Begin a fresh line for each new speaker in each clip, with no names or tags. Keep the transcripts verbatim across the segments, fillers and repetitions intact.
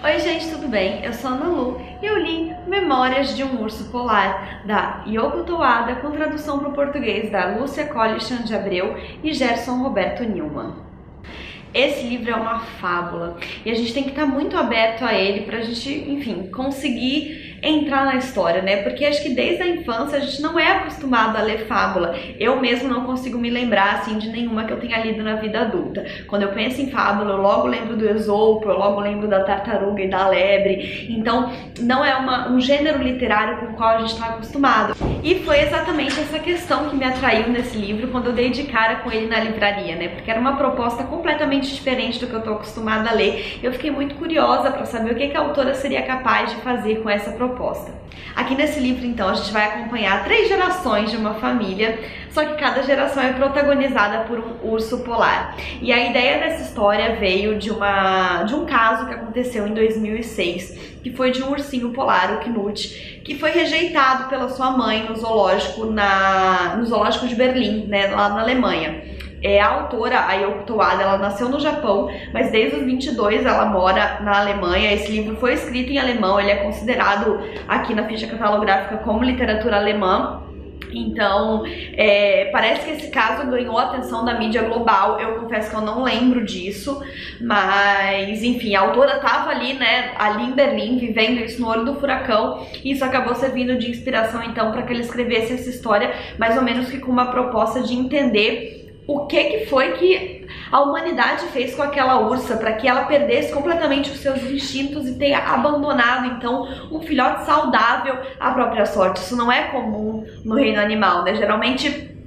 Oi gente, tudo bem? Eu sou a Ana Lu e eu li Memórias de um Urso Polar, da Yoko Towada, com tradução para o português da Lúcia Collichan de Abreu e Gerson Roberto Newman. Esse livro é uma fábula e a gente tem que estar muito aberto a ele pra gente, enfim, conseguir entrar na história, né? Porque acho que desde a infância a gente não é acostumado a ler fábula. Eu mesmo não consigo me lembrar, assim, de nenhuma que eu tenha lido na vida adulta. Quando eu penso em fábula, eu logo lembro do Esopo, eu logo lembro da tartaruga e da lebre. Então, não é uma, um gênero literário com o qual a gente está acostumado. E foi exatamente essa questão que me atraiu nesse livro quando eu dei de cara com ele na livraria, né? Porque era uma proposta completamente diferente do que eu tô acostumada a ler. Eu fiquei muito curiosa para saber o que, que a autora seria capaz de fazer com essa proposta. Aqui nesse livro, então, a gente vai acompanhar três gerações de uma família, só que cada geração é protagonizada por um urso polar. E a ideia dessa história veio de, uma, de um caso que aconteceu em dois mil e seis, que foi de um ursinho polar, o Knut, que foi rejeitado pela sua mãe no zoológico, na, no zoológico de Berlim, né, lá na Alemanha. É, a autora, a Yoko Towada, ela nasceu no Japão, mas desde os vinte e dois ela mora na Alemanha. Esse livro foi escrito em alemão, ele é considerado aqui na ficha catalográfica como literatura alemã. Então, é, parece que esse caso ganhou a atenção da mídia global. Eu confesso que eu não lembro disso, mas enfim, a autora estava ali, né, ali em Berlim, vivendo isso no olho do furacão, e isso acabou servindo de inspiração então para que ele escrevesse essa história, mais ou menos que com uma proposta de entender o que que foi que a humanidade fez com aquela ursa para que ela perdesse completamente os seus instintos e tenha abandonado então um filhote saudável à própria sorte. Isso não é comum no reino animal, né? Geralmente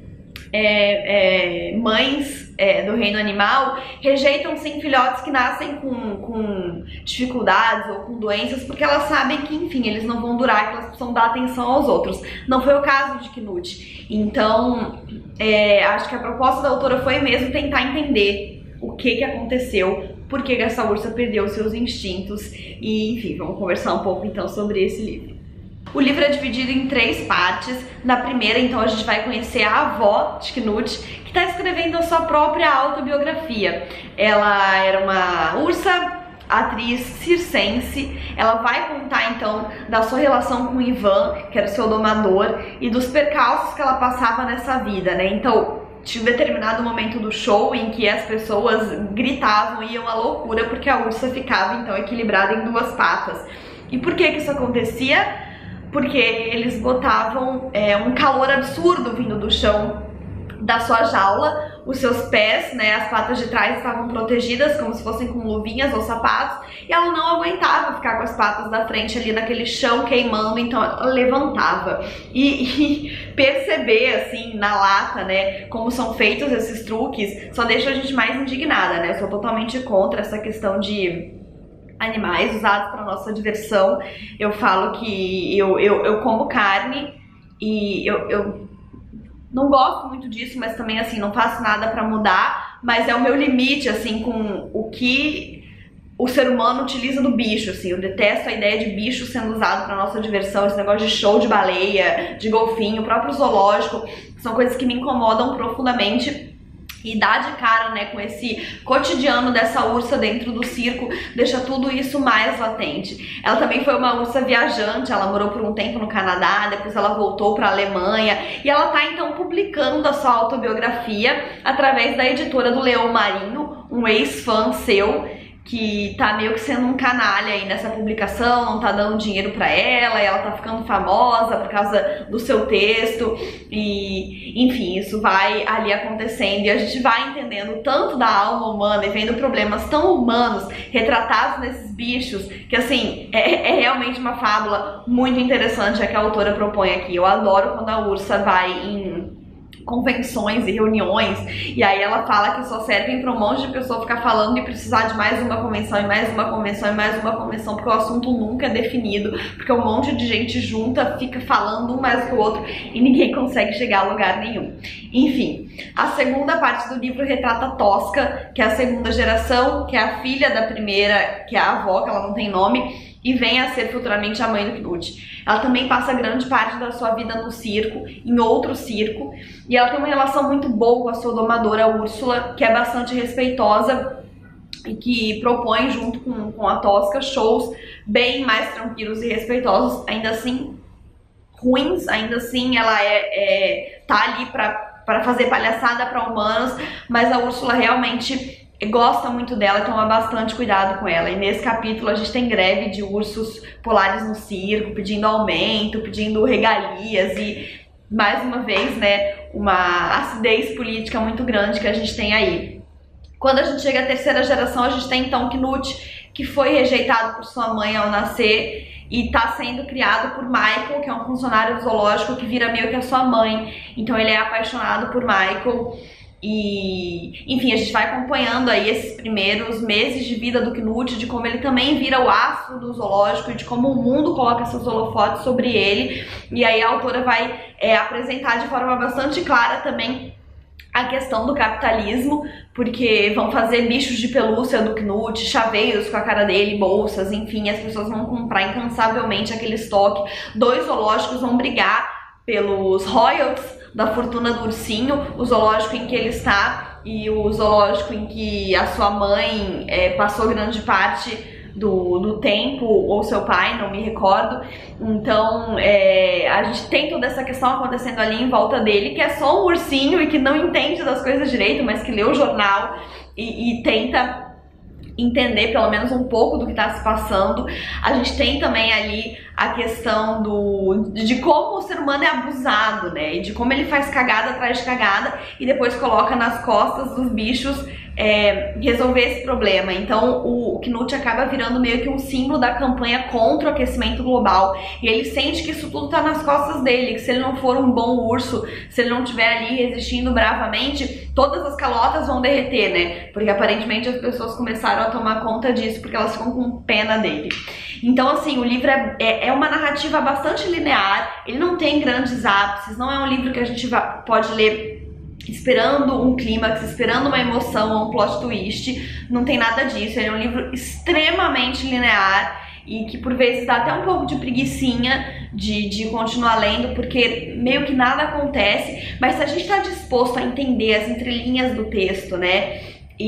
é, é, mães é, do reino animal rejeitam sim filhotes que nascem com, com dificuldades ou com doenças, porque elas sabem que, enfim, eles não vão durar, que elas precisam dar atenção aos outros. Não foi o caso de Knut. Então, é, acho que a proposta da autora foi mesmo tentar entender o que que aconteceu, por que essa ursa perdeu os seus instintos e, enfim, vamos conversar um pouco então sobre esse livro. O livro é dividido em três partes. Na primeira, então, a gente vai conhecer a avó de Knut, que está escrevendo a sua própria autobiografia. Ela era uma ursa, atriz circense. Ela vai contar então da sua relação com Ivan, que era o seu domador, e dos percalços que ela passava nessa vida, né? Então, tinha um determinado momento do show em que as pessoas gritavam e iam à loucura porque a ursa ficava então equilibrada em duas patas. E por que que isso acontecia? Porque eles botavam é, um calor absurdo vindo do chão da sua jaula. Os seus pés, né, as patas de trás estavam protegidas como se fossem com luvinhas ou sapatos, e ela não aguentava ficar com as patas da frente ali naquele chão queimando, então ela levantava. E, e perceber assim na lata, né, como são feitos esses truques só deixa a gente mais indignada, né? Eu sou totalmente contra essa questão de animais usados para nossa diversão. Eu falo que eu, eu, eu como carne e eu, eu não gosto muito disso, mas também assim, não faço nada para mudar, mas é o meu limite assim com o que o ser humano utiliza do bicho, assim. Eu detesto a ideia de bicho sendo usado para nossa diversão, esse negócio de show de baleia, de golfinho, o próprio zoológico, são coisas que me incomodam profundamente. E dar de cara, né, com esse cotidiano dessa ursa dentro do circo deixa tudo isso mais latente. Ela também foi uma ursa viajante, ela morou por um tempo no Canadá, depois ela voltou para a Alemanha, e ela tá então publicando a sua autobiografia através da editora do Leão Marinho, um ex-fã seu, que tá meio que sendo um canalha aí nessa publicação, não tá dando dinheiro pra ela, e ela tá ficando famosa por causa do seu texto, e enfim, isso vai ali acontecendo, e a gente vai entendendo tanto da alma humana e vendo problemas tão humanos retratados nesses bichos, que assim, é, é realmente uma fábula muito interessante a que a autora propõe aqui. Eu adoro quando a ursa vai em convenções e reuniões, e aí ela fala que só servem para um monte de pessoa ficar falando e precisar de mais uma convenção e mais uma convenção e mais uma convenção, porque o assunto nunca é definido, porque um monte de gente junta, fica falando um mais que o outro e ninguém consegue chegar a lugar nenhum. Enfim, a segunda parte do livro retrata Tosca, que é a segunda geração, que é a filha da primeira, que é a avó, que ela não tem nome, e vem a ser futuramente a mãe do Knut. Ela também passa grande parte da sua vida no circo, em outro circo, e ela tem uma relação muito boa com a sua domadora Úrsula, que é bastante respeitosa e que propõe junto com, com a Tosca shows bem mais tranquilos e respeitosos, ainda assim ruins, ainda assim ela é, é tá ali pra, pra fazer palhaçada pra humanos, mas a Úrsula realmente gosta muito dela e toma bastante cuidado com ela. E nesse capítulo a gente tem greve de ursos polares no circo, pedindo aumento, pedindo regalias e, mais uma vez, né, uma acidez política muito grande que a gente tem aí. Quando a gente chega à terceira geração, a gente tem então Knut, que foi rejeitado por sua mãe ao nascer e está sendo criado por Michael, que é um funcionário do zoológico que vira meio que a sua mãe. Então ele é apaixonado por Michael e, enfim, a gente vai acompanhando aí esses primeiros meses de vida do Knut, de como ele também vira o astro do zoológico e de como o mundo coloca seus holofotes sobre ele. E aí a autora vai é, apresentar de forma bastante clara também a questão do capitalismo, porque vão fazer bichos de pelúcia do Knut, chaveiros com a cara dele, bolsas, enfim, as pessoas vão comprar incansavelmente aquele estoque. Dois zoológicos vão brigar pelos royalties da fortuna do ursinho, o zoológico em que ele está e o zoológico em que a sua mãe é, passou grande parte Do, do tempo, ou seu pai, não me recordo. Então é, a gente tem toda essa questão acontecendo ali em volta dele, que é só um ursinho e que não entende das coisas direito, mas que lê o jornal e, e tenta entender pelo menos um pouco do que está se passando. A gente tem também ali a questão do, de como o ser humano é abusado, né, e de como ele faz cagada atrás de cagada e depois coloca nas costas dos bichos É, resolver esse problema. Então o, o Knut acaba virando meio que um símbolo da campanha contra o aquecimento global e ele sente que isso tudo tá nas costas dele, que se ele não for um bom urso, se ele não estiver ali resistindo bravamente, todas as calotas vão derreter, né? Porque aparentemente as pessoas começaram a tomar conta disso porque elas ficam com pena dele. Então assim, o livro é, é, é uma narrativa bastante linear, ele não tem grandes ápices, não é um livro que a gente pode ler esperando um clímax, esperando uma emoção ou um plot twist. Não tem nada disso, ele é um livro extremamente linear e que por vezes dá até um pouco de preguicinha de, de continuar lendo, porque meio que nada acontece, mas se a gente está disposto a entender as entrelinhas do texto, né,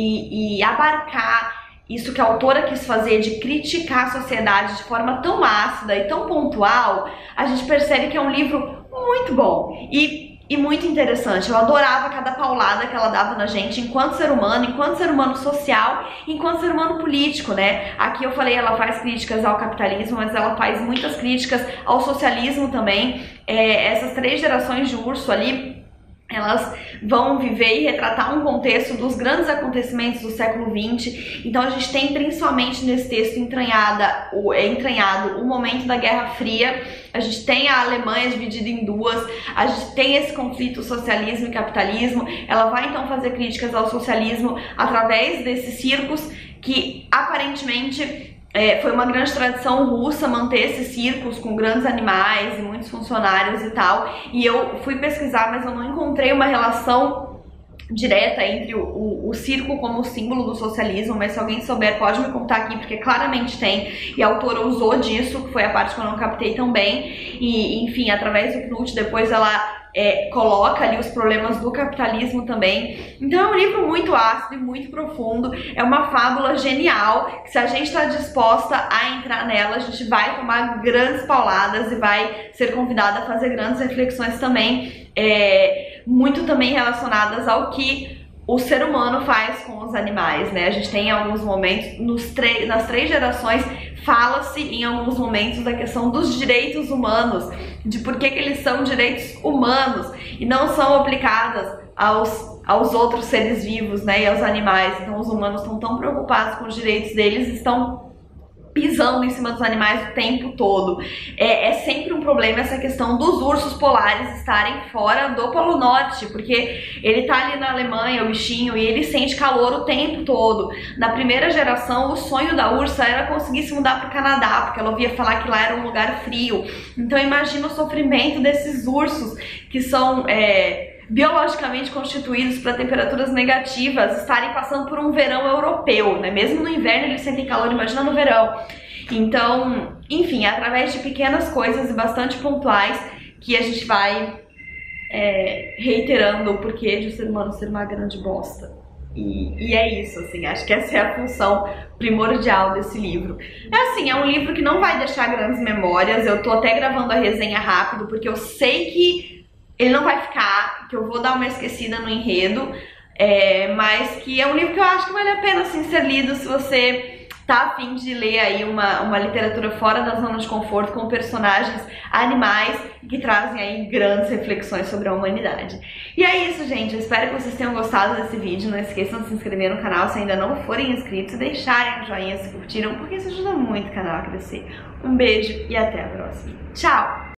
e, e abarcar isso que a autora quis fazer, de criticar a sociedade de forma tão ácida e tão pontual, a gente percebe que é um livro muito bom e E muito interessante. Eu adorava cada paulada que ela dava na gente enquanto ser humano, enquanto ser humano social, enquanto ser humano político, né? Aqui eu falei, ela faz críticas ao capitalismo, mas ela faz muitas críticas ao socialismo também. É, essas três gerações de urso ali, elas vão viver e retratar um contexto dos grandes acontecimentos do século vinte. Então a gente tem principalmente nesse texto entranhada, o, é entranhado o momento da Guerra Fria, a gente tem a Alemanha dividida em duas, a gente tem esse conflito socialismo e capitalismo. Ela vai então fazer críticas ao socialismo através desses circos que aparentemente É, foi uma grande tradição russa manter esses circos com grandes animais e muitos funcionários e tal, e eu fui pesquisar, mas eu não encontrei uma relação direta entre o, o, o circo como símbolo do socialismo, mas se alguém souber pode me contar aqui, porque claramente tem, e a autora usou disso, que foi a parte que eu não captei tão bem, e enfim, através do Knut depois ela É, coloca ali os problemas do capitalismo também. Então é um livro muito ácido e muito profundo, é uma fábula genial, que se a gente está disposta a entrar nela, a gente vai tomar grandes pauladas e vai ser convidada a fazer grandes reflexões também, é, muito também relacionadas ao que o ser humano faz com os animais, né? A gente tem alguns momentos, nos nas três gerações, fala-se em alguns momentos da questão dos direitos humanos, de por que que eles são direitos humanos e não são aplicados aos, aos outros seres vivos, né, e aos animais. Então os humanos estão tão preocupados com os direitos deles, estão pisando em cima dos animais o tempo todo. É, é sempre um problema essa questão dos ursos polares estarem fora do Polo Norte, porque ele tá ali na Alemanha, o bichinho, e ele sente calor o tempo todo. Na primeira geração, o sonho da ursa era conseguir se mudar pro Canadá, porque ela ouvia falar que lá era um lugar frio. Então imagina o sofrimento desses ursos que são é, biologicamente constituídos para temperaturas negativas, estarem passando por um verão europeu, né? Mesmo no inverno eles sentem calor, imagina no verão. Então, enfim, através de pequenas coisas e bastante pontuais que a gente vai é, reiterando o porquê de o ser humano ser uma grande bosta. E, e é isso, assim, acho que essa é a função primordial desse livro. É assim, é um livro que não vai deixar grandes memórias, eu tô até gravando a resenha rápido, porque eu sei que ele não vai ficar, que eu vou dar uma esquecida no enredo, é, mas que é um livro que eu acho que vale a pena, assim, ser lido se você tá a fim de ler aí uma, uma literatura fora da zona de conforto, com personagens animais que trazem aí grandes reflexões sobre a humanidade. E é isso, gente. Eu espero que vocês tenham gostado desse vídeo. Não esqueçam de se inscrever no canal se ainda não forem inscritos e deixarem o joinha se curtiram, porque isso ajuda muito o canal a crescer. Um beijo e até a próxima. Tchau!